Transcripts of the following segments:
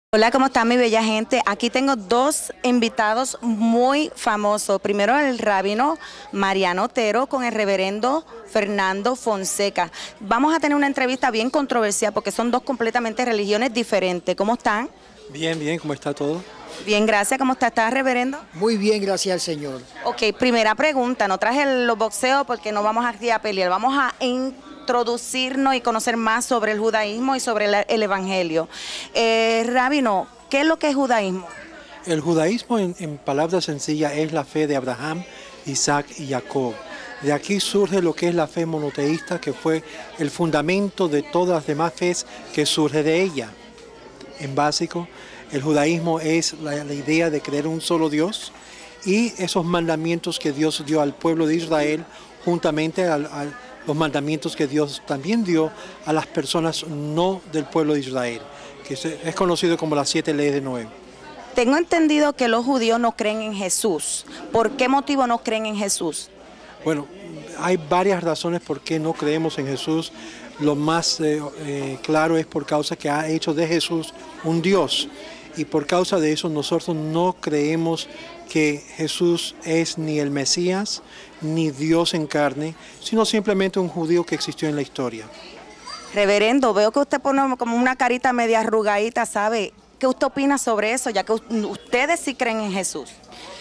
Hola, ¿cómo está mi bella gente? Aquí tengo dos invitados muy famosos. Primero el rabino Mariano Otero con el reverendo Fernando Fonseca. Vamos a tener una entrevista bien controversial porque son dos completamente religiones diferentes. ¿Cómo están? Bien, bien, ¿cómo está todo? Bien, gracias. ¿Cómo está, reverendo? Muy bien, gracias al Señor. Ok, primera pregunta. No traje los boxeos porque no vamos aquí a pelear. Vamos a introducirnos y conocer más sobre el judaísmo y sobre el evangelio. Rabino, ¿qué es lo que es judaísmo? El judaísmo, en palabras sencillas, es la fe de Abraham, Isaac y Jacob. De aquí surge lo que es la fe monoteísta, que fue el fundamento de todas las demás fes que surge de ella. En básico, el judaísmo es la idea de creer un solo Dios y esos mandamientos que Dios dio al pueblo de Israel, juntamente a los mandamientos que Dios también dio a las personas no del pueblo de Israel, que es conocido como las 7 leyes de Noé. Tengo entendido que los judíos no creen en Jesús. ¿Por qué motivo no creen en Jesús? Bueno, hay varias razones por qué no creemos en Jesús. Lo más claro es por causa que ha hecho de Jesús un Dios. Y por causa de eso nosotros no creemos que Jesús es ni el Mesías, ni Dios en carne, sino simplemente un judío que existió en la historia. Reverendo, veo que usted pone como una carita media arrugadita, ¿sabe? ¿Qué usted opina sobre eso, ya que ustedes sí creen en Jesús?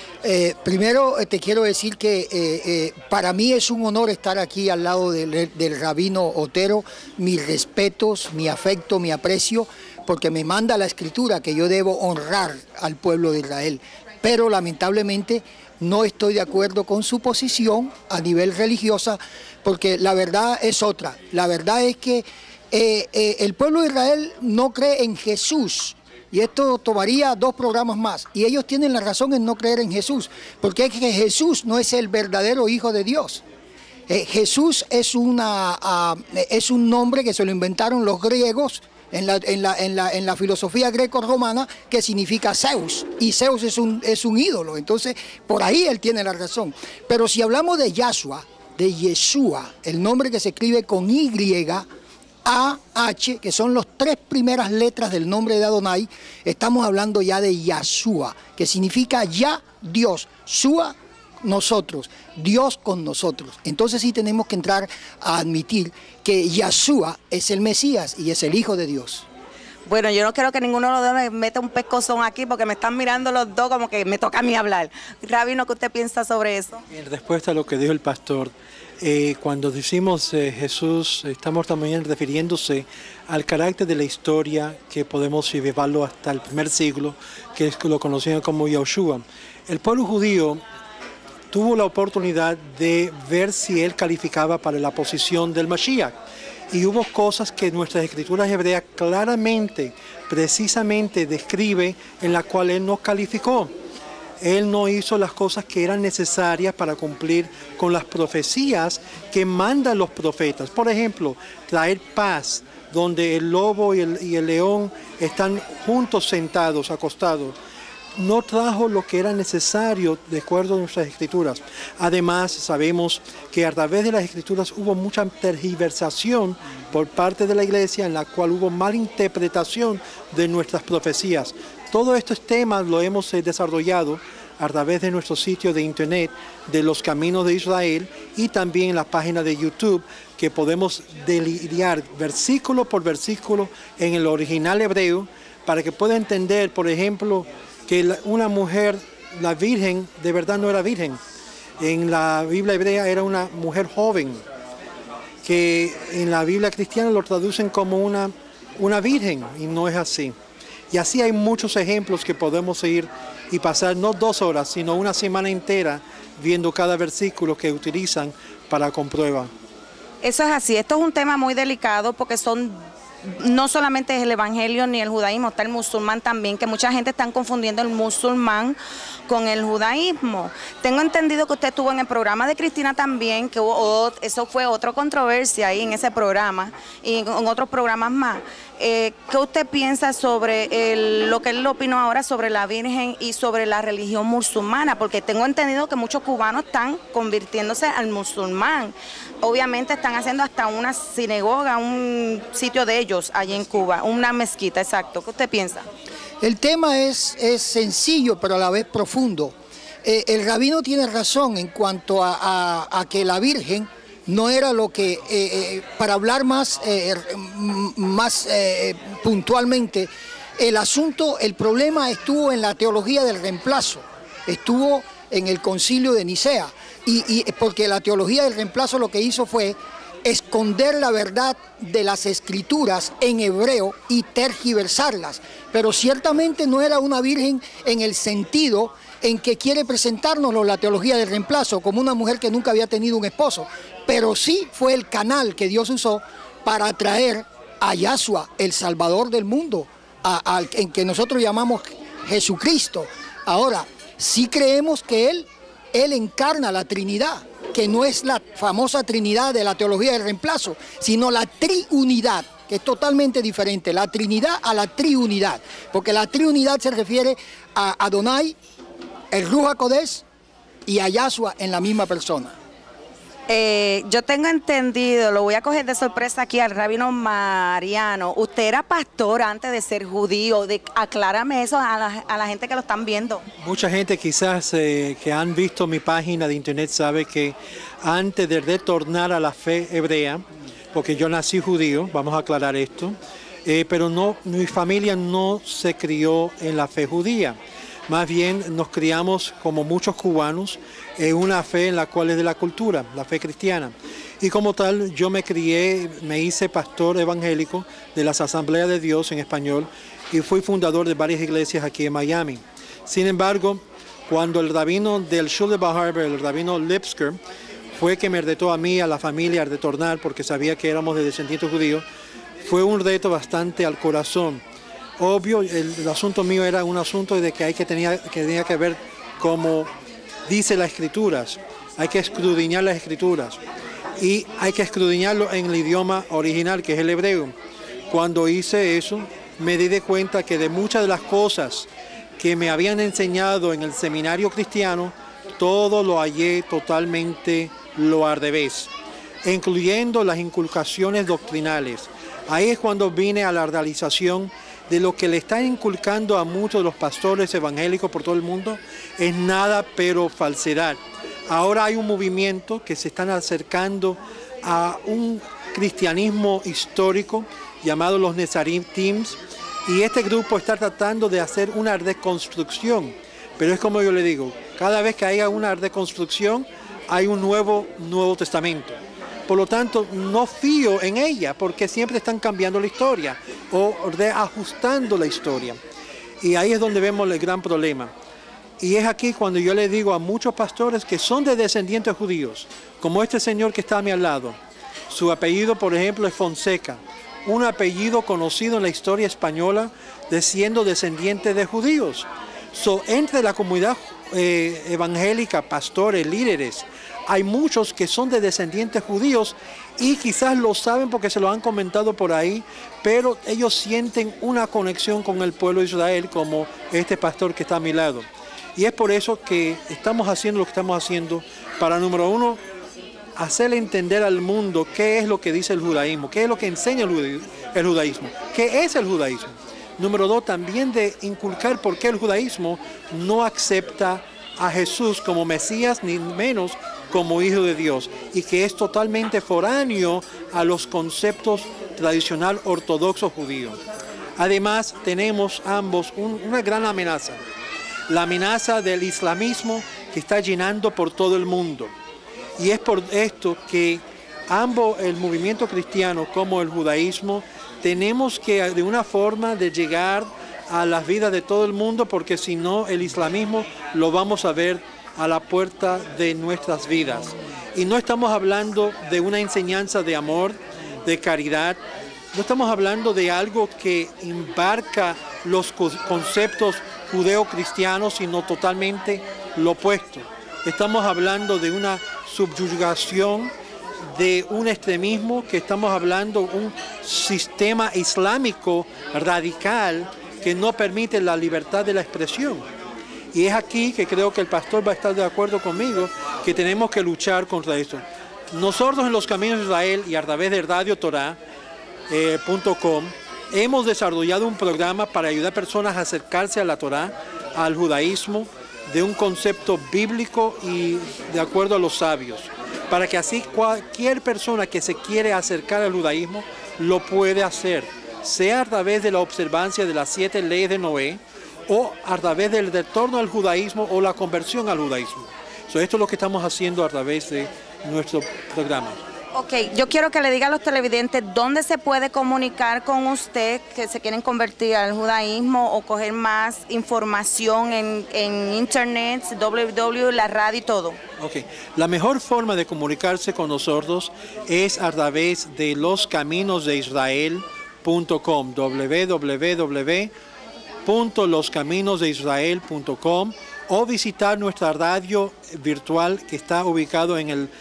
Primero te quiero decir que para mí es un honor estar aquí al lado del rabino Otero. Mis respetos, mi afecto, mi aprecio, porque me manda la escritura que yo debo honrar al pueblo de Israel. Pero lamentablemente no estoy de acuerdo con su posición a nivel religiosa, porque la verdad es otra. La verdad es que el pueblo de Israel no cree en Jesús. Y esto tomaría 2 programas más. Y ellos tienen la razón en no creer en Jesús, porque es que Jesús no es el verdadero Hijo de Dios. Jesús es un nombre que se lo inventaron los griegos en la filosofía greco-romana, que significa Zeus. Y Zeus es un ídolo. Entonces, por ahí él tiene la razón. Pero si hablamos de Yahshua, el nombre que se escribe con Y, A-H, que son las 3 primeras letras del nombre de Adonai, estamos hablando ya de Yahshua, que significa ya Dios, Shua, nosotros, Dios con nosotros. Entonces sí tenemos que entrar a admitir que Yahshua es el Mesías y es el Hijo de Dios. Bueno, yo no quiero que ninguno de los dos me meta un pescozón aquí porque me están mirando los dos como que me toca a mí hablar. Rabino, ¿qué usted piensa sobre eso? En respuesta a lo que dijo el pastor, cuando decimos Jesús, estamos también refiriéndose al carácter de la historia que podemos llevarlo hasta el primer siglo, que es lo conocido como Yahushua. El pueblo judío tuvo la oportunidad de ver si él calificaba para la posición del Mashiach. Y hubo cosas que nuestras escrituras hebreas claramente, precisamente describe en la cual él no calificó. Él no hizo las cosas que eran necesarias para cumplir con las profecías que mandan los profetas. Por ejemplo, traer paz, donde el lobo y el león están juntos sentados, acostados. No trajo lo que era necesario de acuerdo a nuestras escrituras. Además, sabemos que a través de las escrituras hubo mucha tergiversación por parte de la iglesia, en la cual hubo malinterpretación de nuestras profecías. Todos estos temas lo hemos desarrollado a través de nuestro sitio de internet de los Caminos de Israel y también en la página de YouTube, que podemos delinear versículo por versículo en el original hebreo para que pueda entender, por ejemplo, que una mujer, la virgen, de verdad no era virgen. En la Biblia hebrea era una mujer joven, que en la Biblia cristiana lo traducen como una virgen, y no es así. Y así hay muchos ejemplos que podemos ir y pasar no 2 horas, sino una semana entera viendo cada versículo que utilizan para comprueba. Eso es así. Esto es un tema muy delicado porque no solamente es el evangelio ni el judaísmo, está el musulmán también, que mucha gente está confundiendo el musulmán con el judaísmo. Tengo entendido que usted estuvo en el programa de Cristina también, que eso fue otra controversia ahí en ese programa y en otros programas más. ¿Qué usted piensa sobre lo que él opinó ahora sobre la Virgen y sobre la religión musulmana? Porque tengo entendido que muchos cubanos están convirtiéndose al musulmán. Obviamente están haciendo hasta una sinagoga, un sitio de ellos allí en Cuba, una mezquita, exacto. ¿Qué usted piensa? El tema es sencillo, pero a la vez profundo. El rabino tiene razón en cuanto a que la Virgen no era lo que, para hablar más puntualmente, el problema estuvo en la teología del reemplazo, estuvo en el concilio de Nicea, y porque la teología del reemplazo lo que hizo fue esconder la verdad de las escrituras en hebreo y tergiversarlas, pero ciertamente no era una virgen en el sentido en que quiere presentárnoslo la teología del reemplazo como una mujer que nunca había tenido un esposo, pero sí fue el canal que Dios usó para traer a Yahshua, el Salvador del mundo, en que nosotros llamamos Jesucristo. Ahora, sí creemos que Él encarna la Trinidad, que no es la famosa Trinidad de la teología del reemplazo, sino la triunidad, que es totalmente diferente, la Trinidad a la triunidad, porque la triunidad se refiere a Adonai, el Ruach HaKodesh y a Yahshua en la misma persona. Yo tengo entendido, lo voy a coger de sorpresa aquí al rabino Mariano. Usted era pastor antes de ser judío. Aclárame eso a la gente que lo están viendo. Mucha gente quizás que han visto mi página de internet sabe que antes de retornar a la fe hebrea, porque yo nací judío, vamos a aclarar esto, pero no, mi familia no se crió en la fe judía. Más bien nos criamos como muchos cubanos en una fe en la cual es de la cultura, la fe cristiana. Y como tal yo me crié, me hice pastor evangélico de las Asambleas de Dios en español y fui fundador de varias iglesias aquí en Miami. Sin embargo, cuando el rabino del Shul de Bar Harbor, el rabino Lipsker, fue que me retó a mí, a la familia, a retornar porque sabía que éramos de descendientes judíos, fue un reto bastante al corazón. Obvio, el asunto mío era un asunto de que tenía que ver como dice las Escrituras. Hay que escudriñar las Escrituras y hay que escudriñarlo en el idioma original, que es el hebreo. Cuando hice eso, me di cuenta que de muchas de las cosas que me habían enseñado en el seminario cristiano, todo lo hallé totalmente lo al revés, incluyendo las inculcaciones doctrinales. Ahí es cuando vine a la realización de lo que le están inculcando a muchos de los pastores evangélicos por todo el mundo, es nada pero falsedad. Ahora hay un movimiento que se están acercando a un cristianismo histórico llamado los Nezarim Teams, y este grupo está tratando de hacer una reconstrucción, pero es como yo le digo, cada vez que haya una reconstrucción hay un nuevo Testamento. Por lo tanto, no fío en ella porque siempre están cambiando la historia o reajustando la historia. Y ahí es donde vemos el gran problema. Y es aquí cuando yo le digo a muchos pastores que son de descendientes judíos, como este señor que está a mi lado. Su apellido, por ejemplo, es Fonseca, un apellido conocido en la historia española de siendo descendiente de judíos. Entre la comunidad evangélica, pastores, líderes, hay muchos que son de descendientes judíos y quizás lo saben porque se lo han comentado por ahí, pero ellos sienten una conexión con el pueblo de Israel como este pastor que está a mi lado. Y es por eso que estamos haciendo lo que estamos haciendo para, número uno, hacerle entender al mundo qué es lo que dice el judaísmo, qué es lo que enseña el judaísmo, qué es el judaísmo. Número dos, también de inculcar por qué el judaísmo no acepta a Jesús como Mesías, ni menos como Hijo de Dios, y que es totalmente foráneo a los conceptos tradicional ortodoxos judíos. Además, tenemos ambos una gran amenaza, la amenaza del islamismo que está llenando por todo el mundo. Y es por esto que ambos, el movimiento cristiano como el judaísmo, tenemos que de una forma de llegar a las vidas de todo el mundo, porque si no el islamismo lo vamos a ver a la puerta de nuestras vidas. Y no estamos hablando de una enseñanza de amor, de caridad, no estamos hablando de algo que embarca los conceptos judeo-cristianos, sino totalmente lo opuesto. Estamos hablando de una subyugación, de un extremismo, que estamos hablando de un sistema islámico radical que no permite la libertad de la expresión. Y es aquí que creo que el pastor va a estar de acuerdo conmigo, que tenemos que luchar contra esto. Nosotros en los Caminos de Israel y a través de radiotorah.com hemos desarrollado un programa para ayudar a personas a acercarse a la Torá, al judaísmo, de un concepto bíblico y de acuerdo a los sabios, para que así cualquier persona que se quiere acercar al judaísmo lo puede hacer, sea a través de la observancia de las 7 leyes de Noé o a través del retorno al judaísmo o la conversión al judaísmo. Esto es lo que estamos haciendo a través de nuestro programa. Ok, yo quiero que le diga a los televidentes dónde se puede comunicar con usted que se quieren convertir al judaísmo o coger más información en internet, www, la radio y todo. Ok, la mejor forma de comunicarse con nosotros es a través de loscaminosdeisrael.com, www.loscaminosdeisrael.com, o visitar nuestra radio virtual que está ubicado en el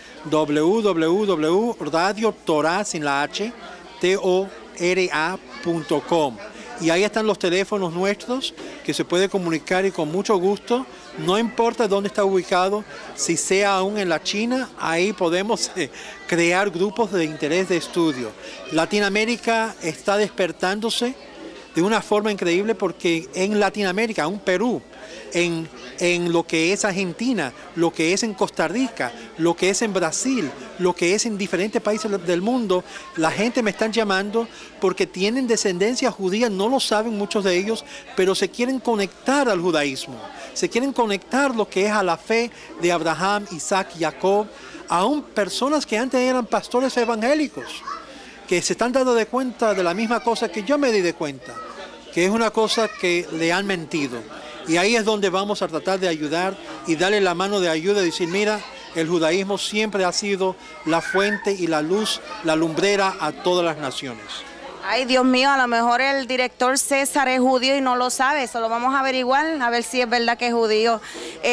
www.radiotorah.com. Y ahí están los teléfonos nuestros que se puede comunicar y con mucho gusto, no importa dónde está ubicado, si sea aún en la China, ahí podemos crear grupos de interés de estudio. Latinoamérica está despertándose de una forma increíble porque en Latinoamérica, aún Perú, en lo que es Argentina, lo que es en Costa Rica, lo que es en Brasil, lo que es en diferentes países del mundo, la gente me están llamando porque tienen descendencia judía, no lo saben muchos de ellos, pero se quieren conectar al judaísmo, se quieren conectar lo que es a la fe de Abraham, Isaac, Jacob, aún personas que antes eran pastores evangélicos, que se están dando de cuenta de la misma cosa que yo me di de cuenta, que es una cosa que le han mentido. Y ahí es donde vamos a tratar de ayudar y darle la mano de ayuda y decir, mira, el judaísmo siempre ha sido la fuente y la luz, la lumbrera a todas las naciones. Ay, Dios mío, a lo mejor el director César es judío y no lo sabe, eso lo vamos a averiguar, a ver si es verdad que es judío.